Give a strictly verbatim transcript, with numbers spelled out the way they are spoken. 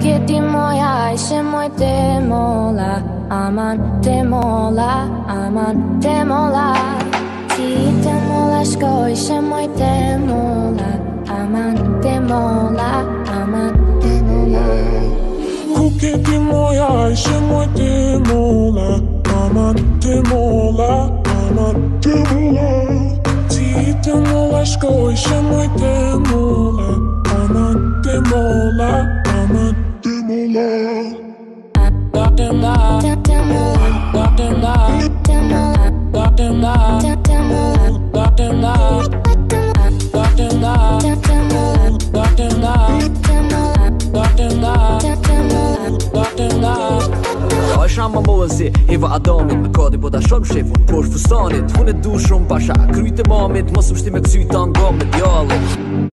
Che ti moja ishe moj te mola Aman te mola, aman te mola Ti te mola shko ishe moj te mola Aman te mola, aman te mola Ku che ti moja ishe moj te mola Aman te mola, aman te mola Ti te mola shko ishe moj te mola Aman te mola, aman te mola Got them da, got them da, got them da, got them da, got them da, got them da, got them da, got them da, got them da, got them da, got them da. Ja është ama mozi, Eva Adamit Me kadi po ta shoh shefun, por fustanit Hun e du shumë pasha, kryt e mamit Mos më shti me kësyta nga me djallit